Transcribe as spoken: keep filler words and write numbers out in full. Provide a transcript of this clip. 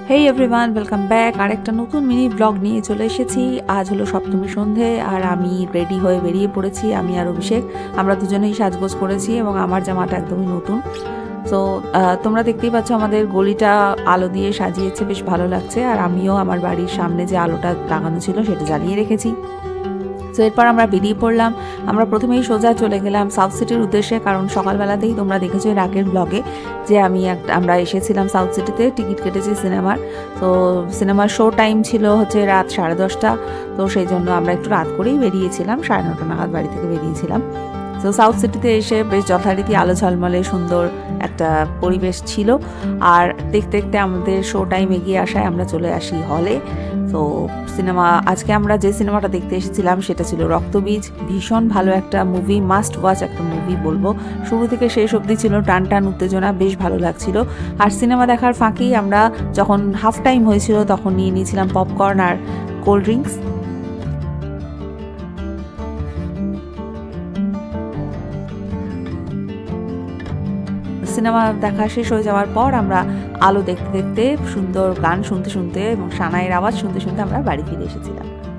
হেই everyone, welcome back. আর একটা নতুন মিনি ব্লগ নিয়ে চলে এসেছি। আজ হলো সপ্তমী সন্ধে আর আমি রেডি হয়ে বেরিয়ে পড়েছি। আমি আর অভিষেক আমরা দুজনেই সাজগোজ করেছি এবং আমার জামাটা একদমই নতুন। তো তোমরা দেখতেই পাচ্ছ আমাদের গলিটা আলো দিয়ে সাজিয়েছে, বেশ ভালো লাগছে। আর আমিও আমার বাড়ির সামনে যে আলোটা লাগানো ছিল সেটা জ্বালিয়ে রেখেছি। তো এরপর আমরা বেরিয়ে পড়লাম। আমরা প্রথমেই সোজা চলে গেলাম সাউথ সিটির উদ্দেশ্যে, কারণ সকালবেলাতেই তোমরা দেখেছো এর আগের ব্লগে যে আমি একটা আমরা এসেছিলাম সাউথ সিটিতে, টিকিট কেটেছি সিনেমার। তো সিনেমার শো টাইম ছিল হচ্ছে রাত সাড়ে দশটা। তো সেই জন্য আমরা একটু রাত করেই বেরিয়েছিলাম, সাড়ে নটা নাগাদ বাড়ি থেকে বেরিয়েছিলাম। তো সাউথ সিটিতে এসে বেশ যথারীতি আলো ঝলমলে সুন্দর একটা পরিবেশ ছিল। আর দেখতে দেখতে আমাদের শো টাইম এগিয়ে আসায় আমরা চলে আসি হলে। তো সিনেমা আজকে আমরা যে সিনেমাটা দেখতে এসেছিলাম সেটা ছিল রক্তবীজ। ভীষণ ভালো একটা মুভি, মাস্ট ওয়াচ একটা মুভি বলবো। শুরু থেকে শেষ অবধি ছিল টান টান উত্তেজনা, বেশ ভালো লাগছিল। আর সিনেমা দেখার ফাঁকেই আমরা যখন হাফ টাইম হয়েছিল তখন নিয়ে নিয়েছিলাম পপকর্ন আর কোল্ড ড্রিঙ্কস। সিনেমা দেখা শেষ হয়ে যাওয়ার পর আমরা আলো দেখতে দেখতে, সুন্দর গান শুনতে শুনতে এবং সানাইয়ের আওয়াজ শুনতে শুনতে আমরা বাড়ি ফিরে এসেছিলাম।